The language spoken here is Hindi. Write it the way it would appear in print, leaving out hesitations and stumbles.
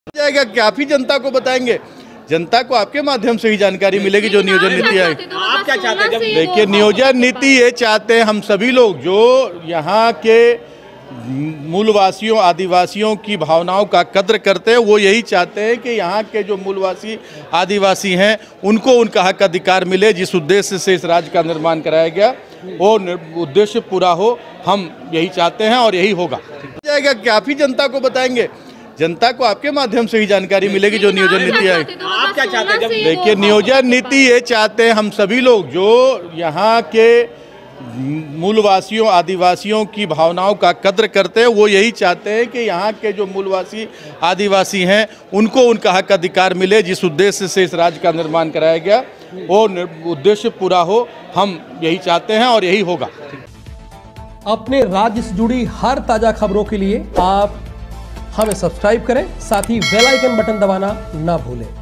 जाएगा कि आप ही जनता को बताएंगे। जनता को आपके माध्यम से ही जानकारी मिलेगी जो नियोजन नीति है। आप क्या चाहते हैं? देखिए, नियोजन नीति ये चाहते हैं हम सभी लोग जो यहाँ के मूलवासियों आदिवासियों की भावनाओं का कद्र करते हैं, वो यही चाहते हैं कि यहाँ के जो मूलवासी आदिवासी हैं उनको उनका हक अधिकार मिले। जिस उद्देश्य से इस राज्य का निर्माण कराया गया वो उद्देश्य पूरा हो, हम यही चाहते हैं और यही होगा। जाएगा कि आप ही जनता को बताएंगे। जनता को आपके माध्यम से ही जानकारी मिलेगी जो नियोजन नीति है। आप क्या चाहते हैं? देखिए, नियोजन नीति ये चाहते हैं हम सभी लोग जो यहाँ के मूलवासियों आदिवासियों की भावनाओं का कद्र करते हैं, वो यही चाहते हैं कि यहाँ के जो मूलवासी आदिवासी हैं उनको उनका हक अधिकार मिले। जिस उद्देश्य से इस राज्य का निर्माण कराया गया वो उद्देश्य पूरा हो, हम यही चाहते हैं और यही होगा। अपने राज्य से जुड़ी हर ताजा खबरों के लिए आप हमें सब्सक्राइब करें, साथ ही बेल आइकन बटन दबाना ना भूलें।